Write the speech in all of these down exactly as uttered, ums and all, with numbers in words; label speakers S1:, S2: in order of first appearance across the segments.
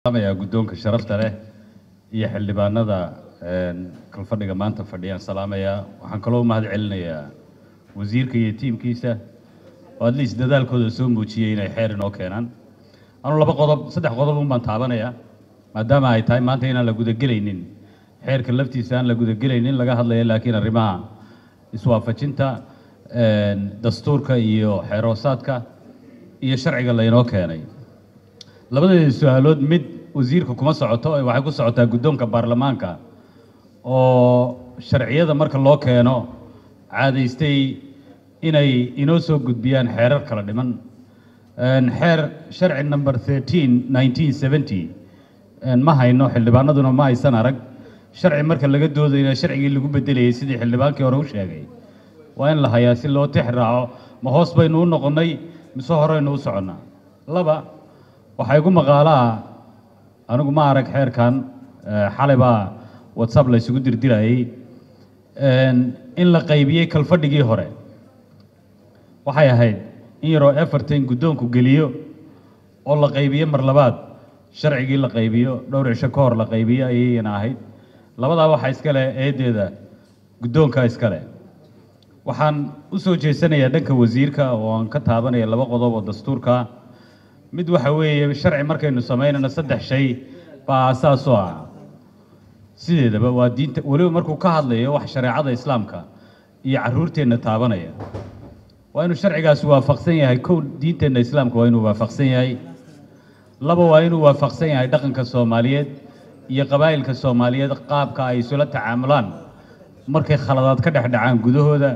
S1: يا قدونك شرفت له يا حلبانada kal fadhiga maanta fadhiyaan salaamaya waxaan kaloo mahad celinayaa wasiirka iyo tiimkiisa oo at least dadaalkooda soo muujiyay inay xeer inoo keenaan anu laba qodob saddex qodob u baan taabanaya maadaama ay tahay maanta inaan la guda gelaynin xeerka laftiisa aan la guda gelaynin laga hadlayo laakiin arrimaha iswaafajinta dastuurka iyo xeeroosaadka iyo sharciga la inoo keenay labadii su'aalood mid wasiirka kuma socoto waxay ku socotaa gudoonka baarlamaanka oo sharciyada marka loo keeno caadaystay inay inoo soo gudbiyaan xeerar kala dhiman xeer sharci number thirteen nineteen seventy ma hayno xildhibaanaduna ma aysan arag sharci marka laga doodayo sharcigii lagu bedelayay sidii xildhibaankii hore u sheegay waa in la hayaa si loo tixraaco ma hoos baynu u noqonay mise horeynu u soconnaa laba waxay ugu maqaalaa anigu ma arag xeerkan xalay baa whatsapp la isugu dirdirayay in la qaybiyey kalfadhigii hore waxay ahayd in yaroo everton guddoonku geliyo oo la qaybiyo mar labaad sharcigii la qaybiyo dhowr cisho ka hor la qaybiyo ayayna ahayd labadaa waxaa iska leh eedeeda guddoonka iska leh waxaan u soo jeesanayaa dhanka wasiirka oo aan ka taabanaya laba qodob oo dastuurka mid waxa weeye sharci markaynu samaynayno saddex shay baa asaas u ah sideedaba waa diinta waliba markuu ka hadlayo wax shareecada islaamka iyo caruurteena taabanaya waa inuu sharcigaas waafaqsan yahay kow diinteena islaamka waa inuu waafaqsan yahay laba waa inuu waafaqsan yahay dhaqanka Soomaaliyeed iyo qabaa'ilka Soomaaliyeed qaabka ay isula tacaamulaan markay khaladaad ka dhex dhacaan gudahooda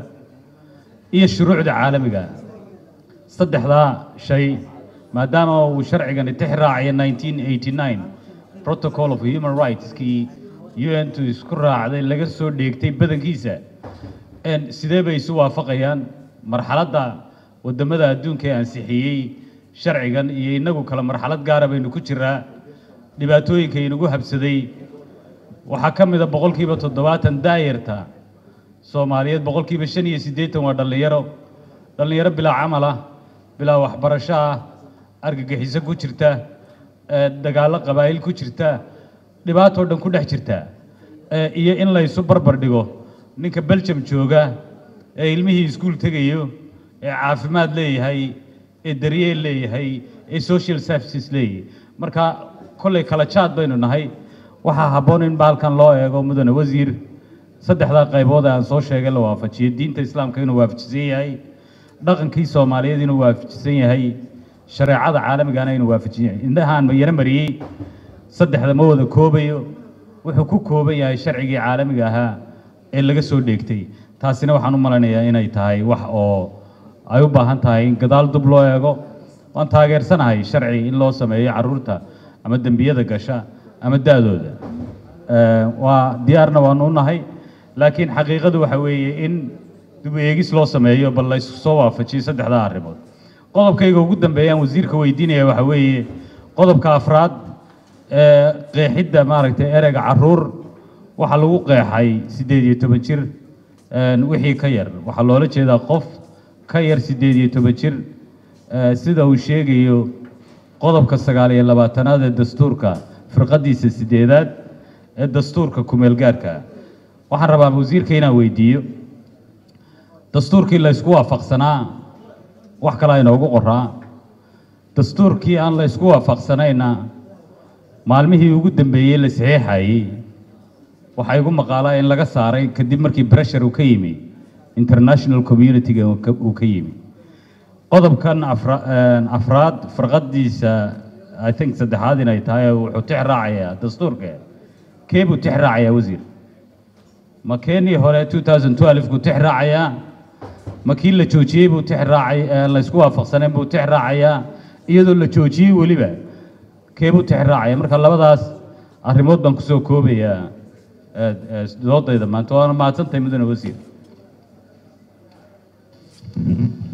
S1: iyo shuruucda caalamiga saddexdaa shay maadaama uu sharcigan tixraacay nineteen eighty-nine protocol of human rights ki U N to isku raacday laga soo dheegtay badankiisa in sidee bay isu waafaqayaan marxaladda wadamada adduunka ee ansixiyay sharcigan iyo inagu kala marxalad gaar ah baynu ku jiraa dhibaatooyinka inagu habsaday waxa kamid ah boqolkiiba toddobaatan daayirta Soomaaliyeed boqolkiiba shan iyo siddeetan waa dhalinyaro dhalinyaro bilaa camal ah bilaa waxbarasho ah argagixiso ku jirta dagaalo qabaa'il ku jirta dhibaato dhan ku dhex jirta iyo in la isu barbar dhigo ninka Belgium jooga ee ilmihii iskuul tagayo ee caafimaad leeyahay ee daryeel leeyahay ee social services leeyahay marka kulay kala jaad baynu nahay waxa haboon in baalkan loo eego mudane wasiir saddexda qaybood aan soo sheegay la waafajiyo diinta islaamka inuu waafajisan yahay dhaqankii Soomaaliyeed inuu waafajisan yahay shareecada caalamiga ah inuu waafajiyo indahan ma yara mariyay saddexda ma wada koobayo wuxuu ku kooban yahay sharcigii caalamiga ah ee laga soo dheegtay taasina waxaan u maleynayaa inay tahay wax oo ay u baahan tahay in gadaal dub loo eego waan taageersanahay sharci in loo sameeyo caruurta ama dambiyada gasha ama daadooda waa diyaarna waan u nahay laakiin xaqiiqadu waxa weeye in dib eegis loo sameeyo bal la isku soo waafajiyo saddexda arrimood qodobkayga ugu dambeeyaan wasiirka weydiinaya waxa weeye qodobka afraad ee qeexidda maaragtay ereyga caruur waxa lagu qeexay siddeed iyo toban jir wixii ka yar waxa loola jeedaa qof ka yar siddeed iyo toban jir sida uu sheegayo qodobka sagaal iyo labaatanaad ee dastuurka firqadiisa sideedaad ee dastuurka kumeel gaarka waxaan rabaa wasiirka inaan weydiiyo dastuurkii la isku waafaqsanaa wax kale inoogu qoraa dastuurkii aan la isku waafaqsanayna maalmihii ugu dambeeyay la saxiixayay waxa igu maqaalaa in laga saaray kadib markii pressure uu ka yimi international community uu ka yimi qodobkan afraad farqadiisa I think saddexaad inay tahay wuxuu tixraacayaa dastuurka keebuu tixraacayaa wasiir ma keenii hore two thousand twelve ku tixraacayaa ma kii la joojiyay buu tixraacay la isku waafaqsanay buu tixraacayaa iyadoo la joojiyay waliba keebuu tixraacaya marka labadaas arrimood baan ku soo koobayaa doodayda maanta waana mahadsantahay mudane wasiir